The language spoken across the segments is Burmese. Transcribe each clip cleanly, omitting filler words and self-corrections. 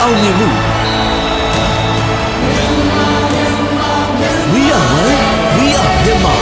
အောင်မြင်မှု We are one we are Myanmar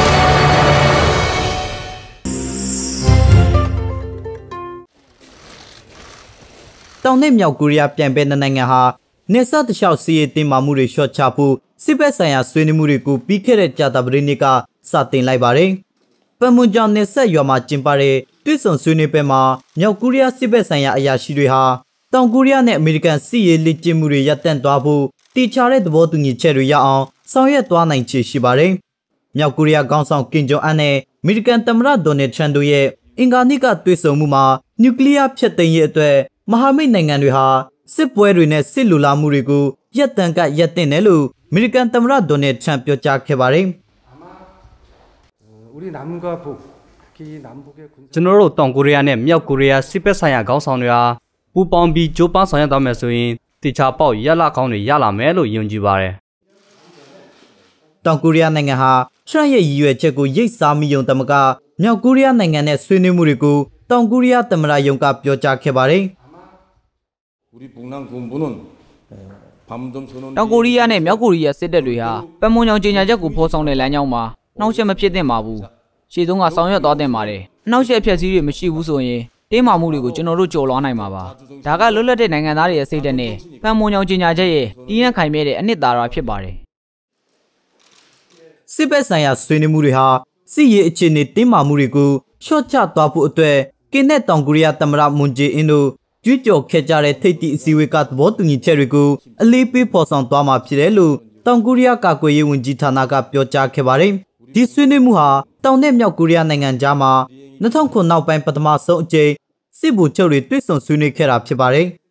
တောင်နဲ့မြောက်ကိုရီးယားပြန်ပယ်နိုင်ငံဟာနေဆက်တလျှောက်စီးရေးတင်မာမှုတွေရှော့ချဖို့စစ်ဘက်ဆိုင်ရာဆွေးနွေးမှုတွေကိုပြီးခဲ့တဲ့ကြာသပတေးနေ့ကစတင်လိုက်ပါတယ်။ပတ်မွန်ကြောင်နေဆက်ရွာမှာကျင်းပတဲ့တွေ့ဆုံဆွေးနွေးပွဲမှာမြောက်ကိုရီးယားစစ်ဘက်ဆိုင်ရာအရာရှိတွေဟာတောင်ကိုရီးယားနဲ့အမေရိကန်စစ်ရေးလက်ကျင့်မှုတွေရပ်တန့်သွားဖို့တည်ချတဲ့သဘောတူညီချက်တွေရအောင်ဆောင်ရွက်သွားနိုင်ခြေရှိပါတယ်။မြောက်ကိုရီးယားခေါင်းဆောင်ကင်ဂျုံအန်နဲ့အမေရိကန်သမ္မတဒေါ်နယ်ထရန့်တို့ရဲ့အင်္ဂါနေ့ကတွေ့ဆုံမှုမှာနျူကလ িয়ার ဖျက်သိမ်းရေးအတွက်မဟာမိတ်နိုင်ငံတွေဟာစစ်ပွဲတွေနဲ့စစ်လူလာမှုတွေကိုရပ်တန့်ကရပ်တင်တယ်လို့အမေရိကန်သမ္မတဒေါ်နယ်ထရန့်ပြောကြားခဲ့ပါတယ်။ကျွန်တော်တို့တောင်ကိုရီးယားနဲ့မြောက်ကိုရီးယားစစ်ဘက်ဆိုင်ရာခေါင်းဆောင်တွေဟာပူးပေါင်းပြီးကြိုးပမ်းဆောင်ရွက်သွားမယ်ဆိုရင်တခြားပေါက်ရက်လကောင်းတွေရလာမယ်လို့ယုံကြည်ပါတယ်။တောင်ကိုရီးယားနိုင်ငံဟာထရန့်ရဲ့ရည်ရွယ်ချက်ကိုရိတ်စားမိယုံတမကမြောက်ကိုရီးယားနိုင်ငံနဲ့ဆွေးနွေးမှုတွေကိုတောင်ကိုရီးယားသမ္မတယုံကပြောကြားခဲ့ပါတယ်။တောင်ကိုရီးယားနဲ့မြောက်ကိုရီးယားစစ်တပ်တွေဟာပတ်မွန်ကြောင်ကြေညာချက်ကိုဖော်ဆောင်တဲ့လမ်းကြောင်းမှာနှောင့်ယှက်မဖြစ်သင့်ပါဘူး။ရှေ့ဆုံးကဆောင်ရွက်သွားသင့်ပါတယ်။နှောင့်ယှက်ဖြက်စီးတွေမရှိဘူးဆိုရင်တင်းမာမှုတွေကိုကျွန်တော်တို့ကြော်လွှားနိုင်မှာပါ။ဒါကလွတ်လပ်တဲ့နိုင်ငံသားတွေရဲ့စိတ်ဓာတ်နဲ့ပတ်မွန်ကြောင်ကြေညာချက်ရဲ့တည်ရန်ခိုင်မြဲတဲ့အနှစ်သာရဖြစ်ပါတယ်။စစ်ဘက်ဆိုင်ရာဆွေးနွေးမှုတွေဟာစစ်ရေးအခြေအနေတင်းမာမှုတွေကိုရှော့ချသွားဖို့အတွက်ကင်းနဲ့တောင်ကိုရီးယားသမ္မတမွန်ဂျေအင်းတို့ကြွေးကြော်ခဲ့ကြတဲ့ထိပ်သီးအစည်းအဝေးကသဘောတူညီချက်တွေကိုအလေးပေးဖော်ဆောင်သွားမှာဖြစ်တယ်လို့တောင်ကိုရီးယားကာကွယ်ရေးဝန်ကြီးဌာနကပြောကြားခဲ့ပါတယ်။ဒီဆွေးနွေးမှုဟာတောင်နဲ့မြောက်ကိုရီးယားနိုင်ငံကြားမှာ2009နောက်ပိုင်းပထမဆုံးအကြိမ်စစ်ဗိုလ်ချုပ်တွေတွေ့ဆုံဆွေးနွေးခဲ့တာဖြစ်ပါတယ်။